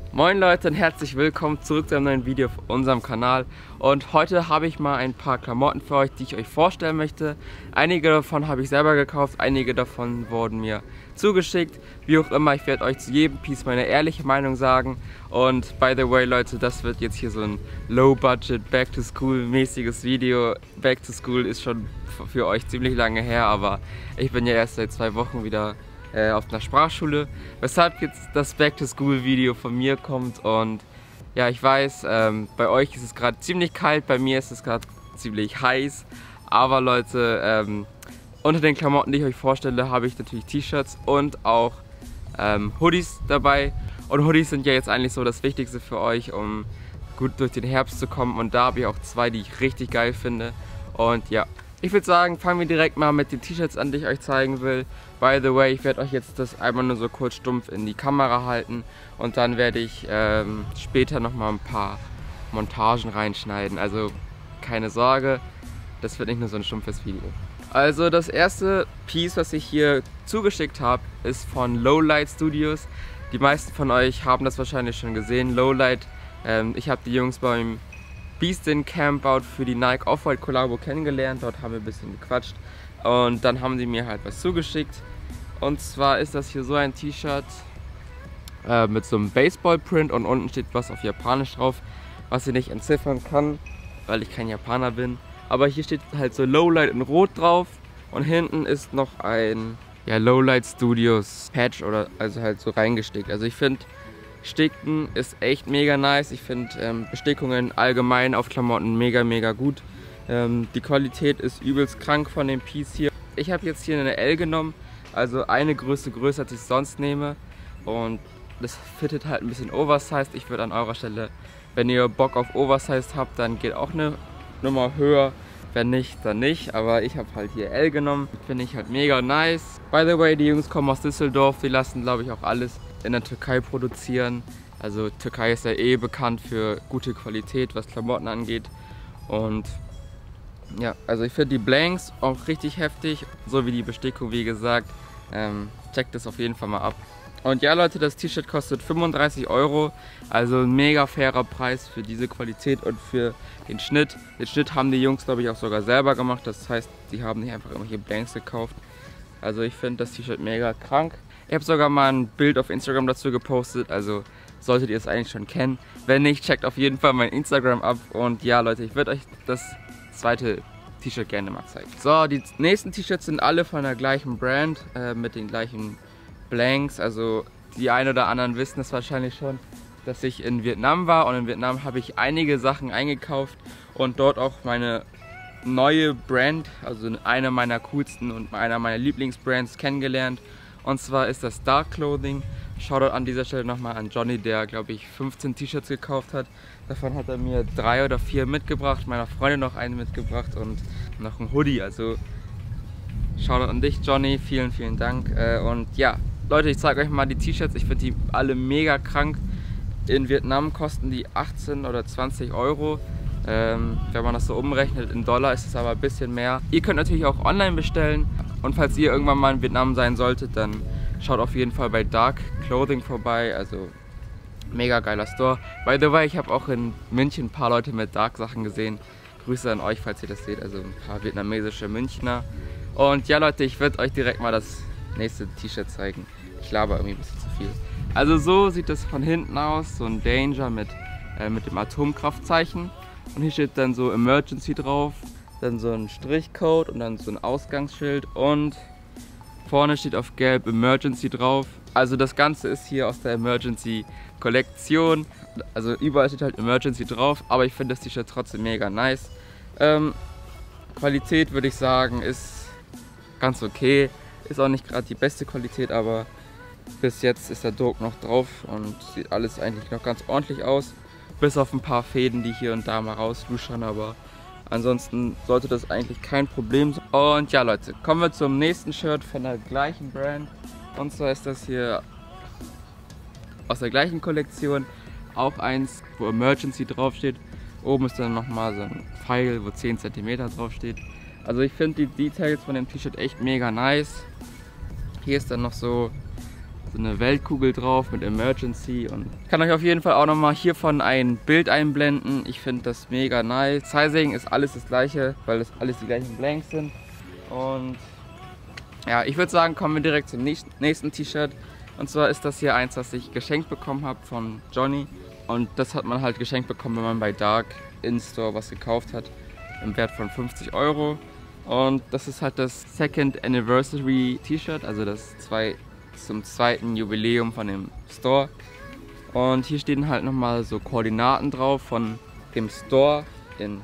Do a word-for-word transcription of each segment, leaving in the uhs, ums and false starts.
Moin Leute und herzlich willkommen zurück zu einem neuen Video auf unserem Kanal. Und heute habe ich mal ein paar Klamotten für euch, die ich euch vorstellen möchte. Einige davon habe ich selber gekauft, einige davon wurden mir zugeschickt. Wie auch immer, ich werde euch zu jedem Piece meine ehrliche Meinung sagen. Und by the way Leute, das wird jetzt hier so ein Low-Budget Back-to-School-mäßiges Video. Back-to-School ist schon für euch ziemlich lange her, aber ich bin ja erst seit zwei Wochen wieder auf einer Sprachschule, weshalb jetzt das Back-to-School-Video von mir kommt. Und ja, ich weiß, ähm, bei euch ist es gerade ziemlich kalt, bei mir ist es gerade ziemlich heiß, aber Leute, ähm, unter den Klamotten, die ich euch vorstelle, habe ich natürlich T-Shirts und auch ähm, Hoodies dabei. Und Hoodies sind ja jetzt eigentlich so das Wichtigste für euch, um gut durch den Herbst zu kommen, und da habe ich auch zwei, die ich richtig geil finde. Und ja, ich würde sagen, fangen wir direkt mal mit den T-Shirts an, die ich euch zeigen will. By the way, ich werde euch jetzt das einmal nur so kurz stumpf in die Kamera halten und dann werde ich ähm, später nochmal ein paar Montagen reinschneiden. Also keine Sorge, das wird nicht nur so ein stumpfes Video. Also das erste Piece, was ich hier zugeschickt habe, ist von Lowlight Studios. Die meisten von euch haben das wahrscheinlich schon gesehen. Lowlight, ähm, ich habe die Jungs beim Beastin Campout für die Nike Off-White Collabo kennengelernt, dort haben wir ein bisschen gequatscht und dann haben die mir halt was zugeschickt. Und zwar ist das hier so ein T-Shirt äh, mit so einem Baseball-Print und unten steht was auf Japanisch drauf, was ich nicht entziffern kann, weil ich kein Japaner bin. Aber hier steht halt so Lowlight in Rot drauf und hinten ist noch ein ja, Lowlight Studios Patch oder also halt so reingestickt. Also ich finde, Sticken ist echt mega nice. Ich finde ähm, Bestickungen allgemein auf Klamotten mega, mega gut. Ähm, die Qualität ist übelst krank von dem Piece hier. Ich habe jetzt hier eine L genommen, also eine Größe größer, als ich sonst nehme. Und das fittet halt ein bisschen oversized. Ich würde an eurer Stelle, wenn ihr Bock auf oversized habt, dann geht auch eine Nummer höher. Wenn nicht, dann nicht. Aber ich habe halt hier L genommen. Finde ich halt mega nice. By the way, die Jungs kommen aus Düsseldorf. Die lassen, glaube ich, auch alles in der Türkei produzieren. Also Türkei ist ja eh bekannt für gute Qualität, was Klamotten angeht. Und ja, also ich finde die Blanks auch richtig heftig, so wie die Bestickung, wie gesagt. Ähm, checkt das auf jeden Fall mal ab. Und ja Leute, das T-Shirt kostet fünfunddreißig Euro, also ein mega fairer Preis für diese Qualität und für den Schnitt. Den Schnitt haben die Jungs, glaube ich, auch sogar selber gemacht, das heißt, sie haben nicht einfach irgendwelche Blanks gekauft. Also ich finde das T-Shirt mega krank. Ich habe sogar mal ein Bild auf Instagram dazu gepostet, also solltet ihr es eigentlich schon kennen. Wenn nicht, checkt auf jeden Fall mein Instagram ab. Und ja Leute, ich würde euch das zweite T-Shirt gerne mal zeigen. So, die nächsten T-Shirts sind alle von der gleichen Brand, äh, mit den gleichen Blanks. Also die einen oder anderen wissen es wahrscheinlich schon, dass ich in Vietnam war. Und in Vietnam habe ich einige Sachen eingekauft und dort auch meine neue Brand, also eine meiner coolsten und einer meiner Lieblingsbrands kennengelernt. Und zwar ist das Dark Clothing. Shoutout an dieser Stelle nochmal an Johnny, der, glaube ich, fünfzehn T-Shirts gekauft hat. Davon hat er mir drei oder vier mitgebracht, meiner Freundin noch einen mitgebracht und noch ein Hoodie. Also Shoutout an dich, Johnny, vielen, vielen Dank. Und ja, Leute, ich zeige euch mal die T-Shirts. Ich finde die alle mega krank. In Vietnam kosten die achtzehn oder zwanzig Euro. Ähm, wenn man das so umrechnet, in Dollar ist es aber ein bisschen mehr. Ihr könnt natürlich auch online bestellen. Und falls ihr irgendwann mal in Vietnam sein solltet, dann schaut auf jeden Fall bei Dark Clothing vorbei. Also mega geiler Store. By the way, ich habe auch in München ein paar Leute mit Dark Sachen gesehen. Grüße an euch, falls ihr das seht. Also ein paar vietnamesische Münchner. Und ja Leute, ich werde euch direkt mal das nächste T-Shirt zeigen. Ich laber irgendwie ein bisschen zu viel. Also so sieht es von hinten aus. So ein Danger mit, äh, mit dem Atomkraftzeichen. Und hier steht dann so Emergency drauf. Dann so ein Strichcode und dann so ein Ausgangsschild und vorne steht auf gelb Emergency drauf. Also das Ganze ist hier aus der Emergency Kollektion. Also überall steht halt Emergency drauf, aber ich finde das T-Shirt trotzdem mega nice. Ähm, Qualität würde ich sagen ist ganz okay. Ist auch nicht gerade die beste Qualität, aber bis jetzt ist der Druck noch drauf und sieht alles eigentlich noch ganz ordentlich aus. Bis auf ein paar Fäden, die hier und da mal rausluschern, aber ansonsten sollte das eigentlich kein Problem sein. Und ja Leute, kommen wir zum nächsten Shirt von der gleichen Brand. Und zwar ist das hier aus der gleichen Kollektion. Auch eins, wo Emergency draufsteht. Oben ist dann nochmal so ein Pfeil, wo zehn Zentimeter draufsteht. Also ich finde die Details von dem T-Shirt echt mega nice. Hier ist dann noch so so eine Weltkugel drauf mit Emergency. Und ich kann euch auf jeden Fall auch nochmal hiervon ein Bild einblenden. Ich finde das mega nice. Sizing ist alles das gleiche, weil das alles die gleichen Blanks sind. Und ja, ich würde sagen, kommen wir direkt zum nächsten T-Shirt. Und zwar ist das hier eins, das ich geschenkt bekommen habe von Johnny. Und das hat man halt geschenkt bekommen, wenn man bei Dark in-Store was gekauft hat. Im Wert von fünfzig Euro. Und das ist halt das Second Anniversary T-Shirt, also das zwei, zum zweiten Jubiläum von dem Store. Und hier stehen halt nochmal so Koordinaten drauf von dem Store in...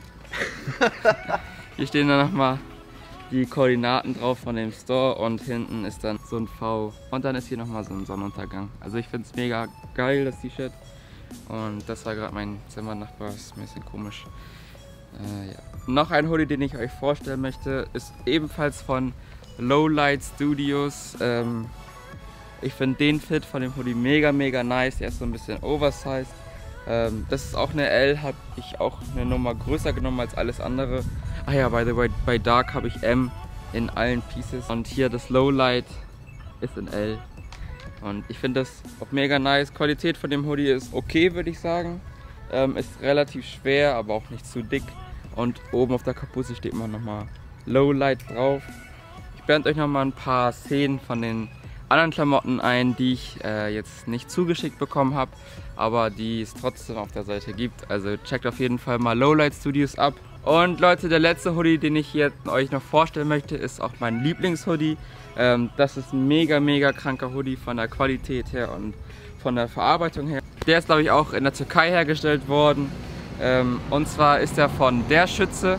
Hier stehen dann nochmal die Koordinaten drauf von dem Store und hinten ist dann so ein V. Und dann ist hier nochmal so ein Sonnenuntergang. Also ich finde es mega geil, das T-Shirt. Und das war gerade mein Zimmernachbar, ist ein bisschen komisch. Äh, ja. Noch ein Hoodie, den ich euch vorstellen möchte, ist ebenfalls von Lowlight Studios. Ähm, ich finde den Fit von dem Hoodie mega, mega nice. Der ist so ein bisschen oversized. Ähm, das ist auch eine L, habe ich auch eine Nummer größer genommen als alles andere. Ah ja, by the way, bei Dark habe ich M in allen Pieces. Und hier das Lowlight ist in L. Und ich finde das auch mega nice. Qualität von dem Hoodie ist okay, würde ich sagen. Ähm, ist relativ schwer, aber auch nicht zu dick. Und oben auf der Kapuze steht immer nochmal Lowlight drauf. Ich blende euch nochmal ein paar Szenen von den anderen Klamotten ein, die ich äh, jetzt nicht zugeschickt bekommen habe, aber die es trotzdem auf der Seite gibt. Also checkt auf jeden Fall mal Lowlight Studios ab. Und Leute, der letzte Hoodie, den ich hier euch noch vorstellen möchte, ist auch mein Lieblingshoodie. Ähm, das ist ein mega, mega kranker Hoodie von der Qualität her und von der Verarbeitung her. Der ist, glaube ich, auch in der Türkei hergestellt worden. Ähm, und zwar ist er von Der Schütze.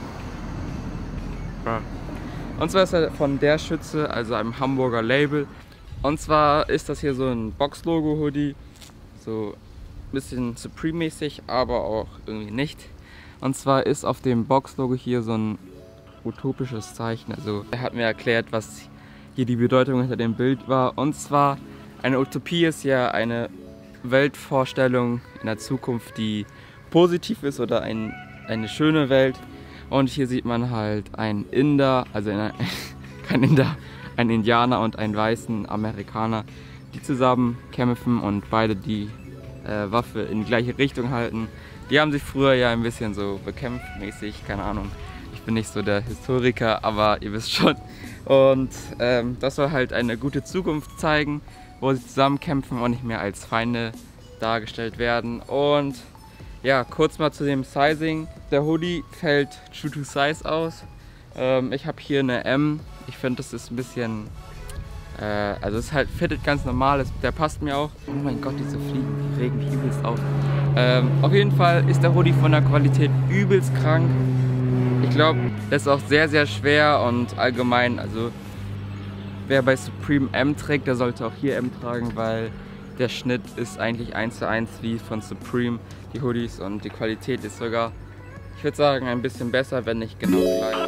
Und zwar ist er von Der Schütze, also einem Hamburger Label. Und zwar ist das hier so ein Box-Logo-Hoodie. So ein bisschen Supreme-mäßig, aber auch irgendwie nicht. Und zwar ist auf dem Box-Logo hier so ein utopisches Zeichen. Also er hat mir erklärt, was hier die Bedeutung hinter dem Bild war. Und zwar, eine Utopie ist ja eine Weltvorstellung in der Zukunft, die positiv ist oder ein, eine schöne Welt. Und hier sieht man halt einen Inder, also eine, kein Inder, einen Indianer und einen weißen Amerikaner, die zusammen kämpfen und beide die äh, Waffe in die gleiche Richtung halten. Die haben sich früher ja ein bisschen so bekämpft mäßig, keine Ahnung. Ich bin nicht so der Historiker, aber ihr wisst schon. Und ähm, das soll halt eine gute Zukunft zeigen, wo sie zusammen kämpfen und nicht mehr als Feinde dargestellt werden. Und ja, kurz mal zu dem Sizing. Der Hoodie fällt true to size aus. Ähm, ich habe hier eine M. Ich finde, das ist ein bisschen, äh, also es halt fittet ganz normal. Es, der passt mir auch. Oh mein Gott, diese Fliegen, die regen mich übelst auf. Ähm, auf jeden Fall ist der Hoodie von der Qualität übelst krank. Ich glaube, das ist auch sehr, sehr schwer und allgemein, also wer bei Supreme M trägt, der sollte auch hier M tragen, weil der Schnitt ist eigentlich eins zu eins wie von Supreme, die Hoodies, und die Qualität ist sogar, ich würde sagen, ein bisschen besser, wenn nicht genau gleich.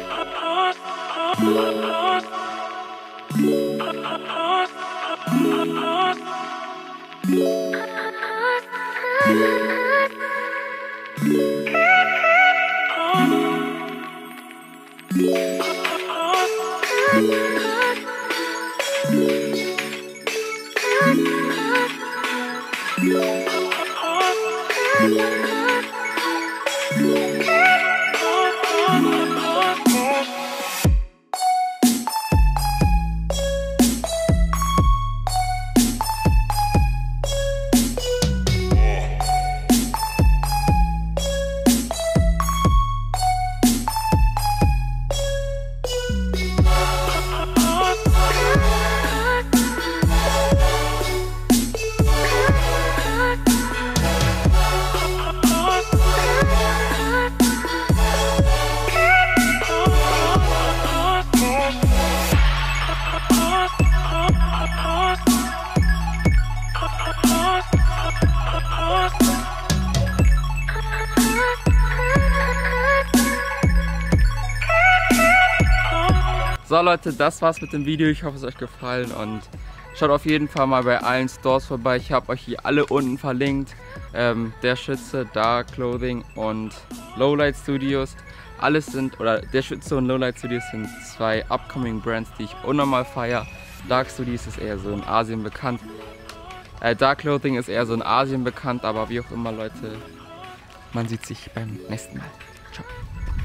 So Leute, das war's mit dem Video. Ich hoffe, es hat euch gefallen und schaut auf jeden Fall mal bei allen Stores vorbei. Ich habe euch hier alle unten verlinkt. Ähm, Der Schütze, Dark Clothing und Lowlight Studios. Alles sind, oder Der Schütze und Lowlight Studios sind zwei upcoming Brands, die ich unnormal feiere. Dark Studies ist eher so in Asien bekannt. Äh, Dark Clothing ist eher so in Asien bekannt, aber wie auch immer, Leute, man sieht sich beim nächsten Mal. Ciao.